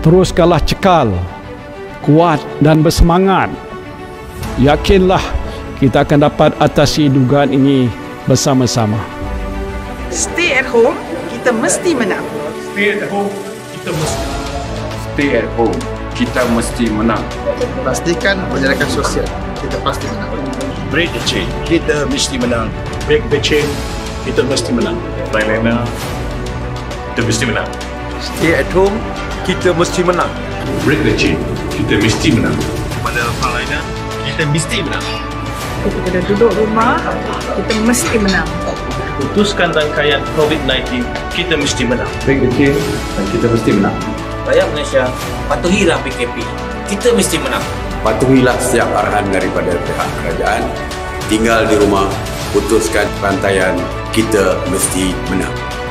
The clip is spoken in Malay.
Teruskanlah cekal, kuat dan bersemangat. Yakinlah kita akan dapat atasi dugaan ini bersama-sama. Stay at home, kita mesti menang. Stay at home, kita mesti. Stay at home, kita mesti menang. Pastikan penjarakan sosial, kita pasti menang. Break the chain, kita mesti menang. Break the chain, kita mesti menang. Lain-lainnya, kita mesti menang. Stay at home, kita mesti menang. Break the chain, kita mesti menang. Pada hal lainnya, kita mesti menang. Kita dah duduk rumah, kita mesti menang. Putuskan rangkaian COVID-19, kita mesti menang. Break the chain dan kita mesti menang. Rakyat Malaysia, patuhilah PKP. Kita mesti menang. Patuhilah setiap arahan daripada pihak kerajaan. Tinggal di rumah, putuskan rantaian, kita mesti menang.